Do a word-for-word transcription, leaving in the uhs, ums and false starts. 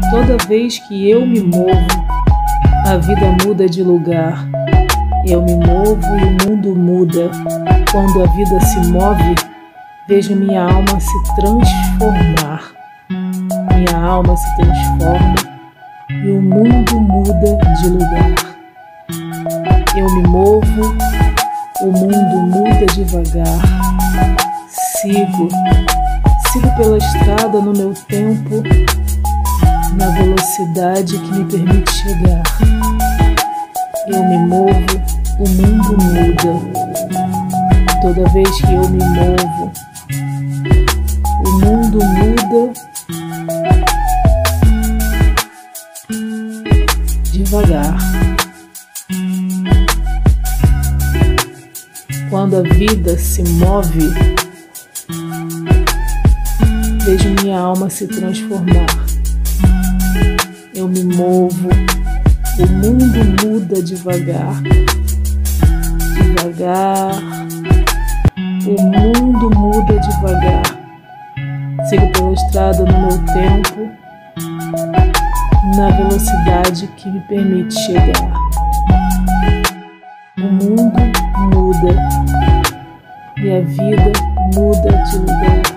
Toda vez que eu me movo, a vida muda de lugar. Eu me movo e o mundo muda. Quando a vida se move, vejo minha alma se transformar. Minha alma se transforma e o mundo muda de lugar. Eu me movo, o mundo muda devagar. Sigo, sigo pela estrada no meu tempo, na velocidade que me permite chegar. Eu me movo, o mundo muda. Toda vez que eu me movo, o mundo muda devagar. Quando a vida se move, vejo minha alma se transformar. Eu me movo, o mundo muda devagar. Devagar, o mundo muda devagar. Sigo pela estrada no meu tempo, na velocidade que me permite chegar. O mundo muda e a vida muda de lugar.